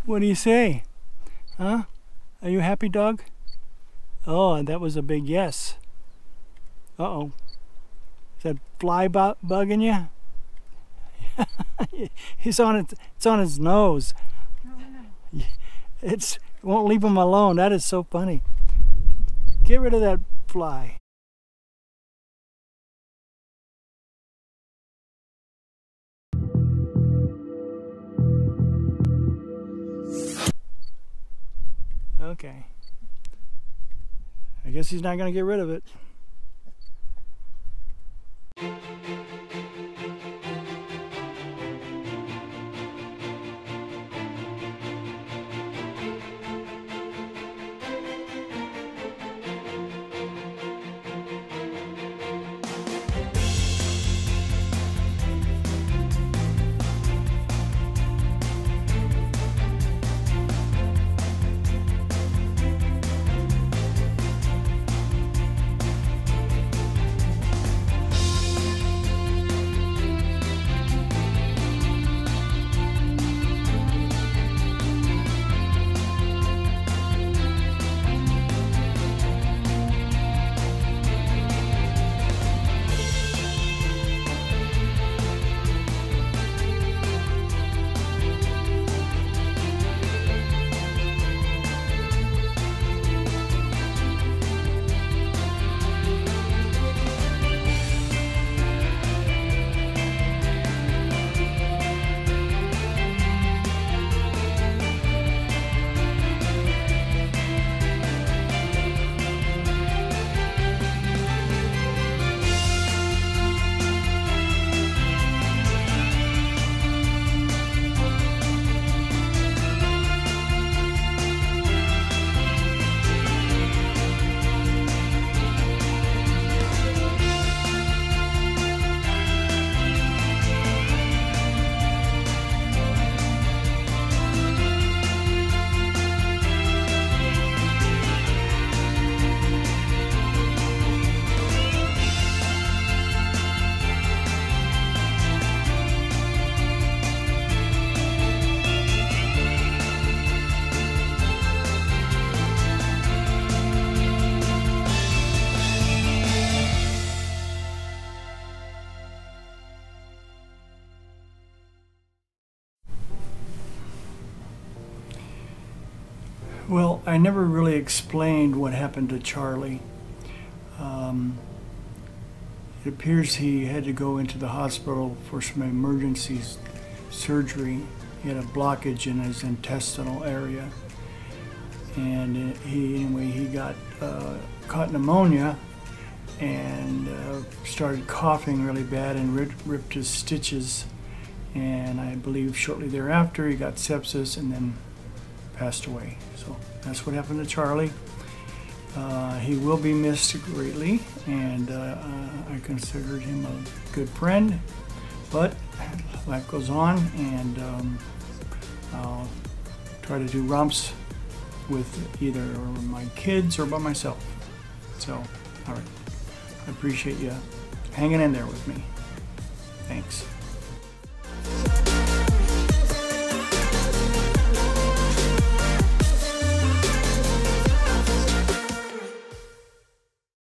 What do you say? Huh? Are you happy, dog? Oh, that was a big yes. Uh-oh. Is that fly bugging you? It's on his nose. No. It won't leave him alone. That is so funny. Get rid of that fly. Okay. I guess he's not going to get rid of it. Well, I never really explained what happened to Charlie. It appears he had to go into the hospital for some emergency surgery. He had a blockage in his intestinal area, and he got caught pneumonia and started coughing really bad and ripped his stitches. And I believe shortly thereafter he got sepsis and then passed away. So that's what happened to Charlie. He will be missed greatly, and I considered him a good friend, but life goes on, and I'll try to do romps with either my kids or by myself. So, all right, I appreciate you hanging in there with me. Thanks.